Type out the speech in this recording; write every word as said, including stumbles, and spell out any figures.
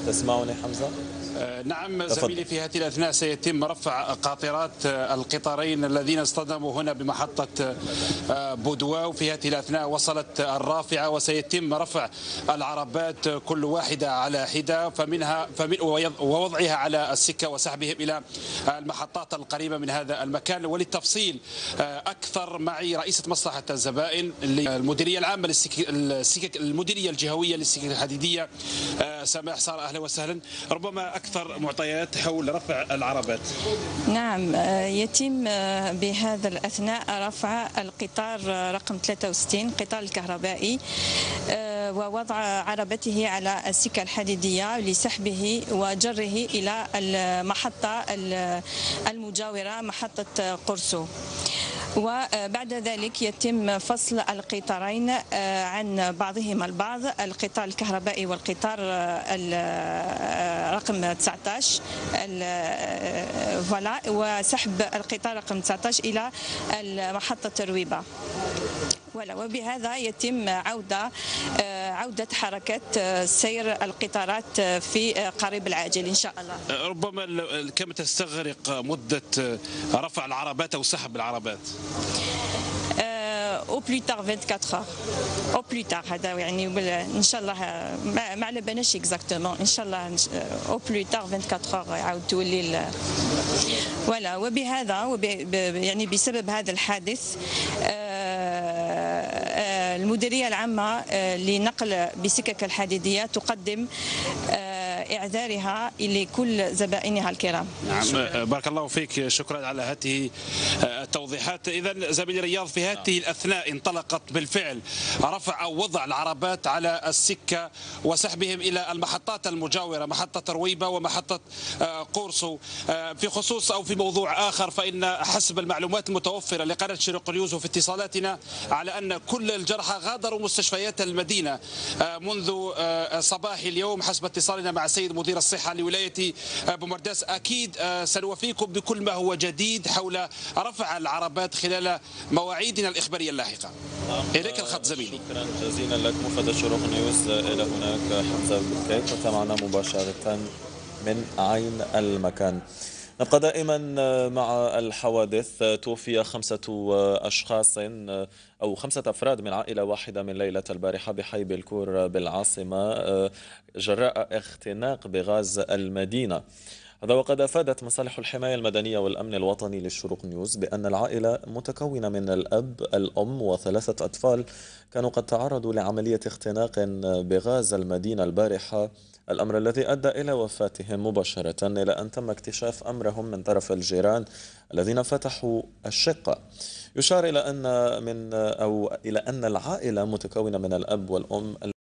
تسمعني حمزة؟ نعم تفضل. زميلي، في هذه الأثناء سيتم رفع قاطرات القطارين الذين اصطدموا هنا بمحطة بودوا، وفي هذه الأثناء وصلت الرافعة وسيتم رفع العربات كل واحدة على حدة فمنها فمن ووضعها على السكة وسحبهم إلى المحطات القريبة من هذا المكان. وللتفصيل أكثر معي رئيسة مصلحة الزبائن المديرية العامة للسكك المديرية الجهوية للسكك الحديدية سماح سارة. أهلا وسهلا. ربما أكثر معطيات حول رفع العربات. نعم، يتم بهذا الأثناء رفع القطار رقم ثلاثة وستين قطار الكهربائي ووضع عربته على السكة الحديدية لسحبه وجره إلى المحطة المجاورة محطة قرصو. وبعد ذلك يتم فصل القطارين عن بعضهما البعض، القطار الكهربائي والقطار رقم تسعة عشر فوالا، وسحب القطار رقم تسعة عشر إلى محطة رويبة. ولا وبهذا يتم عودة عودة حركة سير القطارات في قريب العاجل إن شاء الله. ربما كم تستغرق مدة رفع العربات أو سحب العربات؟ او بلو تار أربعة وعشرين ساعة او بلو تار، هذا يعني ان شاء الله ما على بالناش اكزاكتومون، ان شاء الله او بلو تار أربعة وعشرين ساعة يعاود تولي ولا. وبهذا وب يعني بسبب هذا الحادث المديرية العامة لنقل بسكك الحديدية تقدم إعذارها لكل زبائنها الكرام. نعم، بارك الله فيك، شكرا على هذه التوضيحات. إذا زميلي رياض، في هذه الأثناء انطلقت بالفعل رفع أو وضع العربات على السكة وسحبهم إلى المحطات المجاورة محطة رويبة ومحطة قرصو. في خصوص أو في موضوع آخر، فإن حسب المعلومات المتوفرة لقناة شروق نيوز وفي اتصالاتنا على أن كل الجرحى غادروا مستشفيات المدينة منذ صباح اليوم حسب اتصالنا مع السيد مدير الصحة لولاية بومرداس. أكيد سنوفيكم بكل ما هو جديد حول رفع العربات خلال مواعيدنا الإخبارية اللاحقة. إليك الخط زميلي. شكرا جزيلا لك مفاد شروق نيوز. إلى هناك حمزة بكيت وتابعنا مباشرة من عين المكان. نبقى دائما مع الحوادث. توفي خمسة أشخاص أو خمسة أفراد من عائلة واحدة من ليلة البارحة بحي بالكور بالعاصمة جراء اختناق بغاز المدينة. هذا وقد أفادت مصالح الحماية المدنية والأمن الوطني للشروق نيوز بأن العائلة متكونة من الأب الأم وثلاثة أطفال كانوا قد تعرضوا لعملية اختناق بغاز المدينة البارحة، الأمر الذي أدى إلى وفاتهم مباشرة، إلى أن تم اكتشاف أمرهم من طرف الجيران الذين فتحوا الشقة. يشار إلى أن من أو إلى أن العائلة متكونة من الأب والأم